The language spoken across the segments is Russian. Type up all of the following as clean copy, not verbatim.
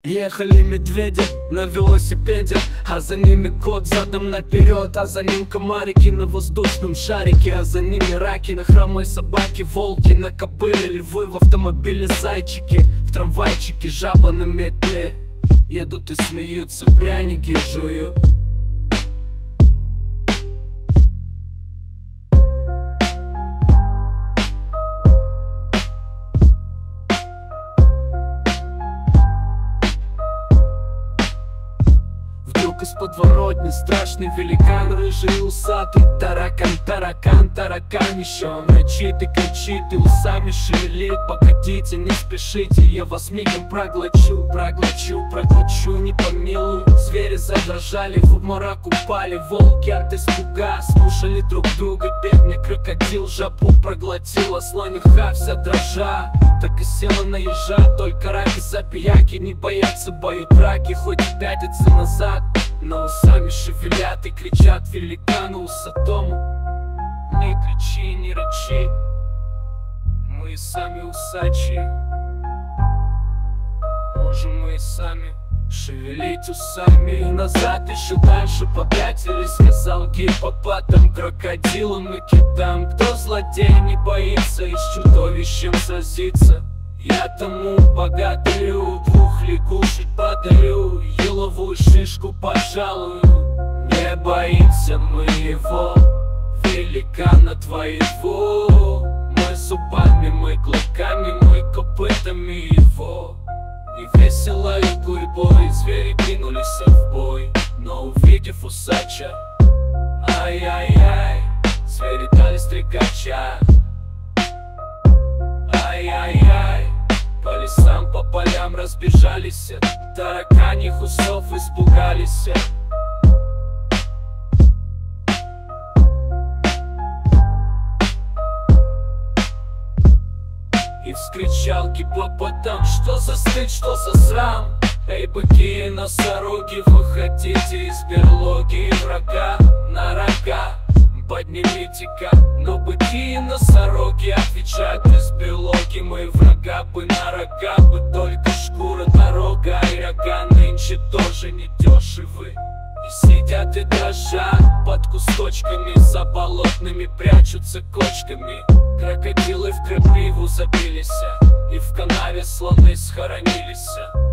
Ехали медведи на велосипеде, а за ними кот задом наперед, а за ним комарики на воздушном шарике, а за ними раки на хромой собаке, волки на кобыле, львы в автомобиле, зайчики в трамвайчике, жаба на метле. Едут и смеются, пряники жуют. Из подворотни страшный великан, рыжий и усатый таракан, таракан, таракан еще мычит и кричит, и усами шевелит. Погодите, не спешите, я вас мигом проглочу, проглочу, проглочу, не помилую. Звери задрожали, в обморок упали, волки от испуга слушали друг друга. Бедный крокодил жабу проглотил, а слониха вся дрожа так и села на ежа. Только раки забияки не боятся бою драки, хоть и пятятся назад, но усами шевелят и кричат великану усатому: не кричи, не рычи, мы сами усачи, можем мы сами шевелить усами. И назад еще дальше попятились, сказал гиппопотам, крокодилам и китам: кто злодей не боится и с чудовищем сразится, я тому богатырю двух лягушек подарю, еловую шишку пожалую. Не боимся мы его, великана твоего, мы зубами, мы клыками, мы копытами его. И весело и гурьбой звери кинулись в бой, но увидев усача, ай-яй-яй, звери дали стрекача. Ай-яй-яй, по лесам, по полям разбежались, тараканьих усов испугались. И вскричал гиппопотам: что за стыд, что за срам? Эй, быки и носороги, выходите из берлоги врага на рога, поднимите-ка. Но быки и носороги отвечают без берлоги: мы врага бы на рога бы, только шкура дорога, и рога нынче тоже недешевы. И сидят и дрожат под кусточками, за болотными прячутся кочками. Крокодилы в крапиву забились, и в канаве слоны схоронились.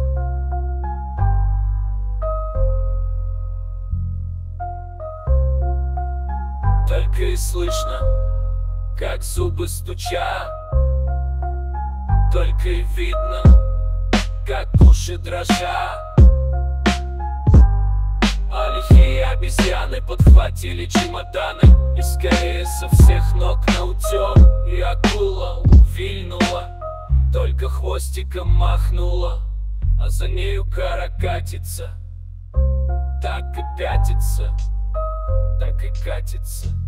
Только и слышно, как зубы стучат, только и видно, как уши дрожат. А лихие обезьяны подхватили чемоданы и скорее со всех ног наутек. И акула увильнула, только хвостиком махнула, а за нею каракатица, так и пятится, так и катится.